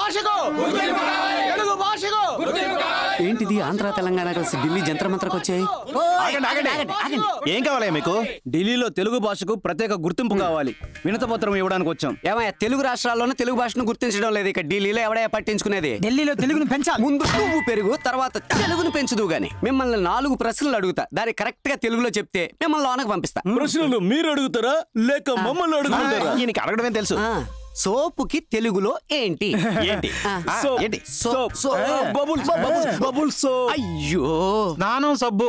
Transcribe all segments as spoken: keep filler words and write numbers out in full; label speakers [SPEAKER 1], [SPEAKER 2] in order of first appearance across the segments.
[SPEAKER 1] భాషకు తెలుగు భాషకు
[SPEAKER 2] ఏంటిది ఆంధ్ర తెలంగాణ కలిసి ఢిల్లీ జంతర్ మంత్రకు వచ్చాయి?
[SPEAKER 1] ఏం కావాలి మీకు? ఢిల్లీలో తెలుగు భాషకు ప్రత్యేక గుర్తింపు కావాలి, వినతపత్రం ఇవ్వడానికి వచ్చాం.
[SPEAKER 2] ఏమయ్యా తెలుగు రాష్ట్రాల్లోనే తెలుగు భాషను గుర్తించడం లేదు, ఇక ఢిల్లీలో ఎవడయ్యా పట్టించుకునేది?
[SPEAKER 3] ఢిల్లీలో తెలుగును పెంచాలి.
[SPEAKER 2] ముందు నువ్వు పెరుగు, తర్వాత తెలుగును పెంచుదు గాని. మిమ్మల్ని నాలుగు ప్రశ్నలు అడుగుతా, దాన్ని కరెక్ట్ గా తెలుగులో చెప్తే మిమ్మల్ని లోనకు పంపిస్తా.
[SPEAKER 1] ప్రశ్నలు మీరు అడుగుతారా లేక మమ్మల్ని అడుగుతారా? ఈయనకి అడగడమే తెలుసు.
[SPEAKER 2] సోపుకి తెలుగులో ఏంటి?
[SPEAKER 1] ఏంటి?
[SPEAKER 2] ఏంటి? Soap
[SPEAKER 1] bubble bubble soap.
[SPEAKER 2] అయ్యో,
[SPEAKER 1] స్నానం సబ్బు.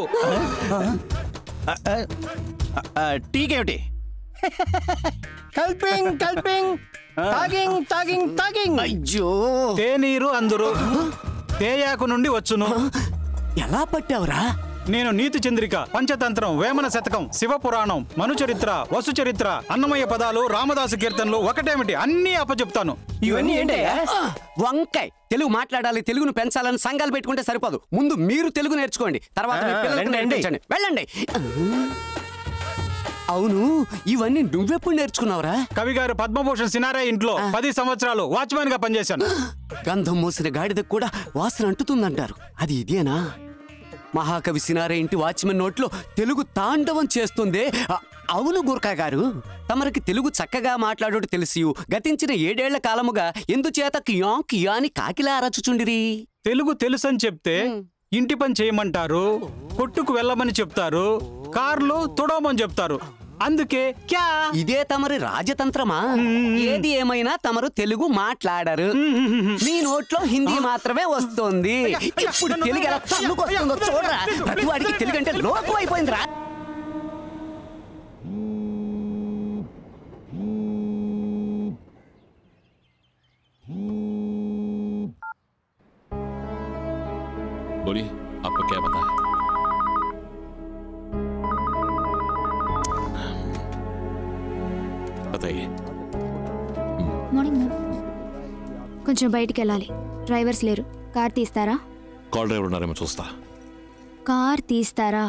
[SPEAKER 1] టీకేమిటి?
[SPEAKER 3] కల్పింగ్ కల్పింగ్ తాగింగ్ తాగింగ్ తాగింగ్.
[SPEAKER 2] అయ్యో,
[SPEAKER 1] తేనీరు అందరు తేయాకు నుండి వచ్చును.
[SPEAKER 2] ఎలా పట్టావురా?
[SPEAKER 1] నేను నీతి చంద్రిక, పంచతంత్రం, వేమన శతకం, శివపురాణం, మనుచరిత్ర, వసు చరిత్ర, అన్నమయ్య పదాలు, రామదాసు కీర్తనలు ఒకటేమిటి అన్ని అప్పచెప్తాను.
[SPEAKER 3] ఇవన్నీ ఏంటయ్యా?
[SPEAKER 2] వంకాయ్. తెలుగు మాట్లాడాలి, తెలుగును పెంచాలని సంఘాలు పెట్టుకుంటే సరిపోదు. ముందు మీరు తెలుగు నేర్చుకోండి, తర్వాత మీ పిల్లలకు నేర్పించండి. వెళ్ళండి. అవును, ఇవన్నీ నువ్వెప్పుడు నేర్చుకున్నావురా?
[SPEAKER 1] కవి గారు పద్మభూషణ్ సినారే ఇంట్లో పది సంవత్సరాలు వాచ్మెన్ గా పనిచేశాను.
[SPEAKER 2] గంధం మోసిన గాడిదకు కూడా వాసన అంటుతుందంటారు, అది ఇదేనా? మహాకవి సినారే ఇంటి వాచ్మెన్ నోట్లో తెలుగు తాండవం చేస్తుందే. అవును గుర్కా గారు, తమరికి తెలుగు చక్కగా మాట్లాడోడు తెలిసి గతించిన ఏడేళ్ల కాలముగా ఎందుచేత కియా కియా అని కాకిలా అరచుచుండిరి?
[SPEAKER 1] తెలుగు తెలుసని చెప్తే ఇంటి పని చేయమంటారు, కొట్టుకు వెళ్ళమని చెప్తారు, కార్లు తుడవమని చెప్తారు. అందుకే క్యా.
[SPEAKER 2] ఇదే తమరి రాజతంత్రమా? ఏది ఏమైనా తమరు తెలుగు మాట్లాడరు, మీ నోట్లో హిందీ మాత్రమే వస్తుంది. ఇప్పుడు తెలుగు ఎలా తన్నుకొస్తుందో చూడరా. ప్రతి వాడికి తెలుగు అంటే లోకం అయిపోయిందిరా.
[SPEAKER 4] बोलिए, आपको क्या पता है? बताइए.
[SPEAKER 5] మార్నింగ్ మ్యామ్, కొంచెం బయటికి వెళ్ళాలి, డ్రైవర్స్ లేరు. కార్ తీస్తారా?
[SPEAKER 4] కాల్ డ్రైవర్ ఉన్నారేమో చూస్తా.
[SPEAKER 5] కార్ తీస్తారా?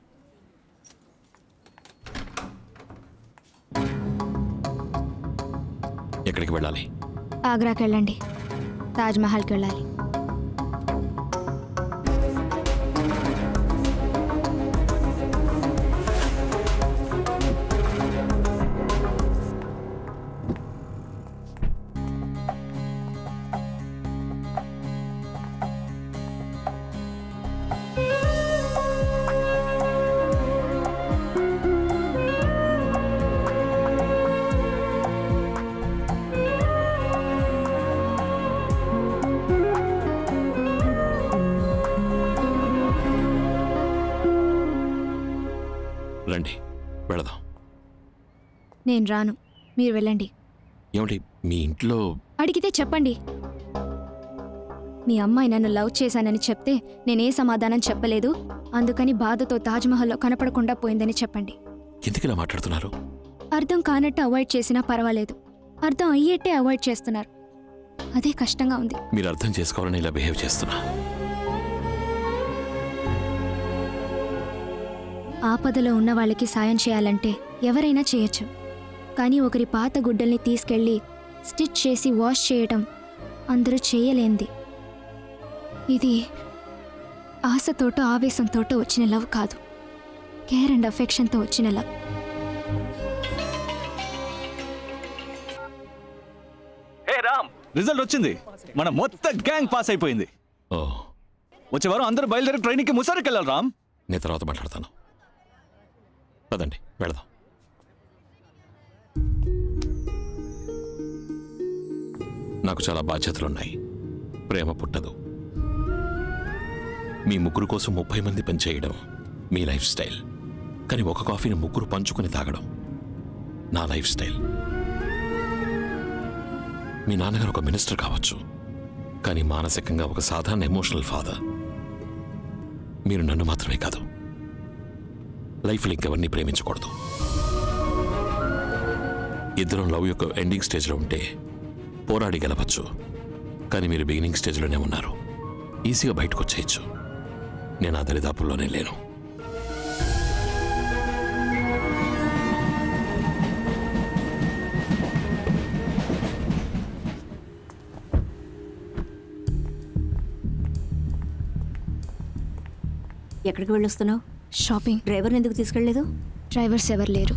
[SPEAKER 4] ఎక్కడికి వెళ్ళాలి?
[SPEAKER 5] ఆగ్రాకి వెళ్ళండి, తాజ్ మహల్కి వెళ్ళాలి.
[SPEAKER 4] రండి వెళదాం.
[SPEAKER 5] నేను రాను, మీరు వెళ్ళండి.
[SPEAKER 4] ఏమండి మీ ఇంట్లో?
[SPEAKER 5] అడిగితే చెప్పండి. మీ అమ్మాయి నన్ను లవ్ చేశానని చెప్తే నేనే సమాధానం చెప్పలేదు, అందుకని బాధతో తాజ్మహల్లో కనపడకుండా పోయిందని చెప్పండి.
[SPEAKER 4] ఎందుకు ఇలా మాట్లాడుతున్నారు?
[SPEAKER 5] అర్థం కానట్టు అవాయిడ్ చేసినా పర్వాలేదు, అర్థం అయ్యేట్టే అవాయిడ్ చేస్తున్నారు, అదే కష్టంగా ఉంది.
[SPEAKER 4] మీరు అర్థం చేసుకోవాలని ఇలా బిహేవ్ చేస్తున్నా.
[SPEAKER 5] ఆపదలో ఉన్న వాళ్ళకి సాయం చేయాలంటే ఎవరైనా చేయొచ్చు, కానీ ఒకరి పాత గుడ్డల్ని తీసుకెళ్ళి స్టిచ్ చేసి వాష్ చేయటం అందరూ చేయలేంది. ఇది ఆశతోటో ఆవేశంతోటో వచ్చిన లవ్ కాదు, కేర్ అండ్ అఫెక్షన్తో వచ్చిన లవ్.
[SPEAKER 1] హే రామ్, రిజల్ట్ వచ్చింది. మన మొత్తం గ్యాంగ్ పాస్ అయిపోయింది.
[SPEAKER 4] ఓ,
[SPEAKER 1] వచ్చే వారం అందరూ బయలుదేరి ట్రైనింగ్కి ముసారికి వెళ్ళాలి రామ్.
[SPEAKER 4] నేను తర్వాత మాట్లాడతాను, పదండి వెళదాం. నాకు చాలా బాధ్యతలున్నాయి, ప్రేమ పుట్టదు. మీ ముగ్గురు కోసం ముప్పై మంది పనిచేయడం మీ లైఫ్ స్టైల్, కానీ ఒక కాఫీని ముగ్గురు పంచుకొని తాగడం నా లైఫ్ స్టైల్. మీ నాన్నగారు ఒక మినిస్టర్ కావచ్చు, కానీ మానసికంగా ఒక సాధారణ ఎమోషనల్ ఫాదర్. మీరు నన్ను మాత్రమే కాదు, లైఫ్లో ఇంకెవరిని ప్రేమించకూడదు. ఇద్దరం లవ్ యొక్క ఎండింగ్ స్టేజ్లో ఉంటే పోరాడి గెలవచ్చు, కానీ మీరు బిగినింగ్ స్టేజ్లోనే ఉన్నారు, ఈజీగా బయటకు వచ్చేయచ్చు. నేను ఆ దరిదాపుల్లోనే లేను.
[SPEAKER 6] ఎక్కడికి వెళ్ళొస్తున్నావు?
[SPEAKER 5] షాపింగ్.
[SPEAKER 6] డ్రైవర్ని ఎందుకు తీసుకెళ్ళలేదు?
[SPEAKER 5] డ్రైవర్స్ ఎవరు లేరు.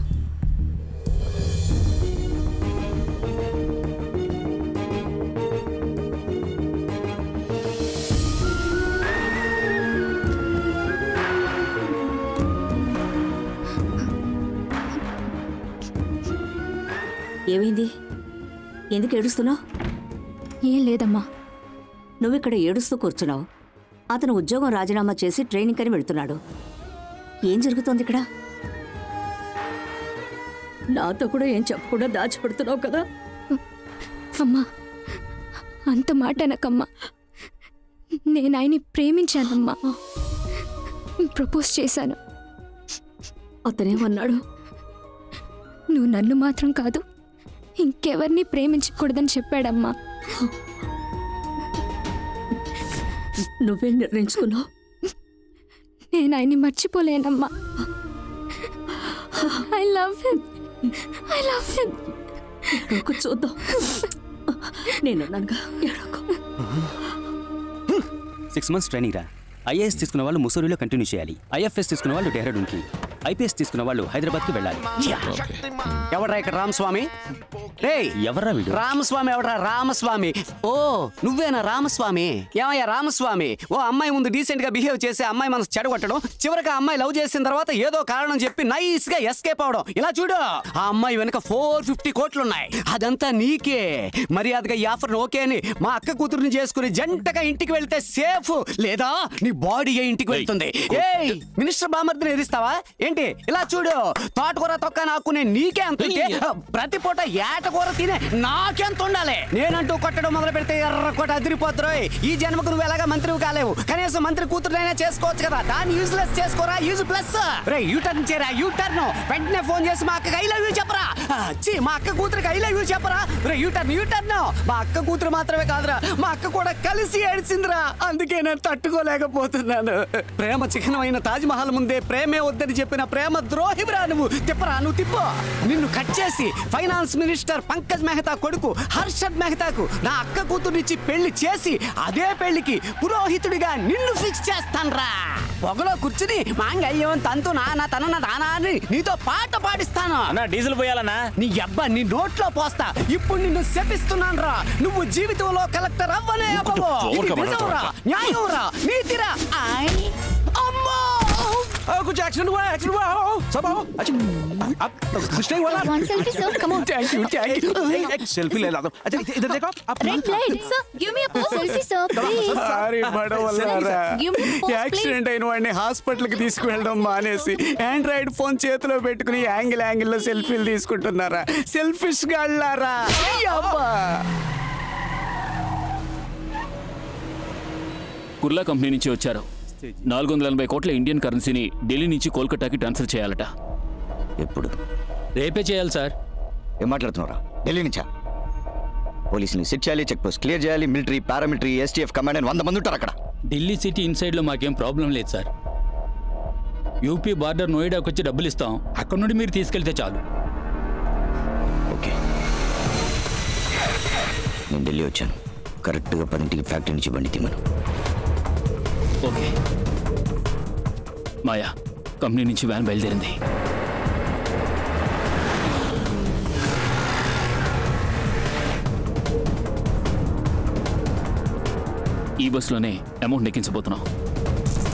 [SPEAKER 6] ఏమైంది? ఎందుకు ఏడుస్తున్నావు?
[SPEAKER 5] ఏం లేదమ్మా.
[SPEAKER 6] నువ్వు ఇక్కడ ఏడుస్తూ కూర్చున్నావు. అతను ఉద్యోగం రాజీనామా చేసి ట్రైనింగ్ అని వెళ్తున్నాడు. ఏం జరుగుతోంది ఇక్కడ? నాతో కూడా ఏం చెప్పకుండా దాచిపెడుతున్నావు కదా.
[SPEAKER 5] అమ్మా, అంత మాట అనకమ్మా. నేను ఆయన్ని ప్రేమించానమ్మా. ప్రపోజ్ చేశాను.
[SPEAKER 6] అతనేమన్నాడు?
[SPEAKER 5] నువ్వు నన్ను మాత్రం కాదు, ఇంకెవరిని ప్రేమించకూడదని చెప్పాడమ్మా.
[SPEAKER 6] నువ్వేం నిర్ణయించుకున్నావు?
[SPEAKER 5] నేను ఆయన్ని మర్చిపోలేనమ్మా. I love him. I love him.
[SPEAKER 6] ఎడోకు చూద్దాం. నేనున్నానుగా, ఎడోకు.
[SPEAKER 3] సిక్స్ మంత్స్ ట్రైనింగ్ రా. ఐఏఎస్ తీసుకున్న వాళ్ళు ముసూరిలో కంటిన్యూ చేయాలి. ఐఎఫ్ఎస్ తీసుకున్న వాళ్ళు డెహ్రాడూన్కి, ఐపీఎస్ తీసుకున్న వాళ్ళు హైదరాబాద్కి వెళ్ళాలి.
[SPEAKER 2] ఎవడ్రా ఇక్కడ రామస్వామి? రేయ్,
[SPEAKER 3] ఎవర్రా వీడు?
[SPEAKER 2] రామస్వామి ఎవడ్రా? రామస్వామి. ఓ నువ్వేనా రామస్వామి? ఏమయ్యా రామస్వామి, ఓ అమ్మాయి ముందు డీసెంట్ గా బిహేవ్ చేసి అమ్మాయి మనసు చెడగొట్టడం, చివరికి ఆ అమ్మాయి లవ్ చేసిన తర్వాత ఏదో కారణం చెప్పి నైస్ గా ఎస్కేప్ అవడం. ఇలా చూడు, ఆ అమ్మాయి వెనక ఫోర్ ఫిఫ్టీ కోట్లున్నాయి. అదంతా నీకే. మర్యాదగా ఈ ఆఫర్ ఓకే అని మా అక్క కూతురుని చేసుకుని జంటగా ఇంటికి వెళ్తే సేఫ్, లేదా నీ బాడీ ఏ ఇంటికి వెళ్తుంది. ఏయ్, మినిస్టర్ బామర్దిని ఎదిస్తావా ఏంటి? ఇలా చూడు, తోటకూర తొక్క నాకునే నీకే అంత ఉంటే, ప్రతి పూట ఏటకూర తినే నాకెంత ఉండాలి. నేనంటూ కొట్టడం మొదలు పెడితే ఎర్ర కోట అదిరిపోతురోయ్. ఈ జన్మకు నువ్వు ఎలాగా మంత్రివి కాలేవు, కనీసం మంత్రి కూతురునైనా చేసుకోవచ్చు కదా. దాన్ని యూజ్లెస్ చేసుకోరా, యూజ్ ప్లస్. రే యూటర్న్ చేరా, యూటర్న్. వెంటనే ఫోన్ చేసి మా అక్కకి ఐ లవ్ యూ చెప్పరా. చి మా అక్క కూతురికి ఐ లవ్ యూ చెప్పరా. రే యూటర్న్, యూటర్న్. మా అక్క కూతురు మాత్రమే కాదురా, మా అక్క కూడా కలిసి ఏడ్చిందిరా. అందుకే నేను తట్టుకోలేకపోతున్నాను. ప్రేమ చిహ్నమైన తాజ్ మహల్ ముందే ప్రేమే వద్దని చెప్పిన ప్రేమ ద్రోహివిరా నువ్వు. తిప్పరా, నువ్వు తిప్పు. నిన్ను కట్ చేసి ఫైనాన్స్ మినిస్టర్ పంకజ్ మెహతా కొడుకు హర్షద్ మెహతాకు నా అక్క కూతురునిచ్చి పెళ్లి చేసి అదే పెళ్లికి పురోహితుడిగా నిన్ను ఫిక్స్ చేస్తాన్రా. పొగలో కూర్చుని మాంగళ్యం తంతు నాన్న తన నానా అని నీతో పాట పాడిస్తాను.
[SPEAKER 3] అన్నా డీజిల్ పోయాలన్నా.
[SPEAKER 2] నీ అబ్బా నీ నోట్లో పోస్తా. ఇప్పుడు నిన్ను శపిస్తున్నాను రా. నువ్వు జీవితంలో కలెక్టర్ అవ్వనే అవ్వవు. ఇది నిజంరా, న్యాయంరా, నీతిరా. అమ్మా
[SPEAKER 3] कुछ एक्सीडेंट हुआ, एक्सीडेंट हुआ। आओ, सब आओ। अच्छा, आप कुछ नहीं हुआ ना?
[SPEAKER 5] One selfie, sir. Come on.
[SPEAKER 3] Thank you, thank you. एक सेल्फी ले ला दो। अच्छा, इधर देखो आप।
[SPEAKER 5] Red light. Sir, give me a pose. Selfie, sir, please.
[SPEAKER 3] Sorry బడవల్లారా.
[SPEAKER 5] Give me a pose, please.
[SPEAKER 3] Accident అయిన వాడిని హాస్పిటల్కి తీసుకువెళ్ళడం మానేసి ఆండ్రాయిడ్ ఫోన్ చేతిలో పెట్టుకుని యాంగిల్ యాంగిల్లో సెల్ఫీలు తీసుకుంటున్నారా? సెల్ఫిష్ గాళ్ళారా.
[SPEAKER 7] కుర్లా కంపెనీ నుంచి వచ్చారు. నాలుగు వందల ఎనభై కోట్ల ఇండియన్ కరెన్సీని ఢిల్లీ నుంచి కోల్కతాకి ట్రాన్స్ఫర్ చేయాలట.
[SPEAKER 8] ఎప్పుడు?
[SPEAKER 7] రేపే చేయాలి సార్.
[SPEAKER 8] ఏం మాట్లాడుతున్నారా? ఢిల్లీ నుంచా? పోలీసుని సెట్ చేయాలి, చెక్ పోస్ట్ క్లియర్ చేయాలి, మిలిటరీ, పారామిలిటరీ, ఎస్టీఎఫ్ కమాండ్ అని వంద మంది ఉంటారు అక్కడ.
[SPEAKER 7] ఢిల్లీ సిటీ ఇన్సైడ్లో మాకేం ప్రాబ్లం లేదు సార్. యూపీ బార్డర్ నోయిడాకి వచ్చి డబ్బులు ఇస్తాం, అక్కడ నుండి మీరు తీసుకెళ్తే చాలు.
[SPEAKER 8] ఓకే, నేను ఢిల్లీ వచ్చాను. కరెక్ట్గా పదింటికి ఫ్యాక్టరీ నుంచి బండి తీమను.
[SPEAKER 7] ఓకే. మాయా, కంపెనీ నుంచి వ్యాన్ బయలుదేరింది. ఈ బస్సులోనే అమౌంట్ ఎక్కించబోతున్నాం.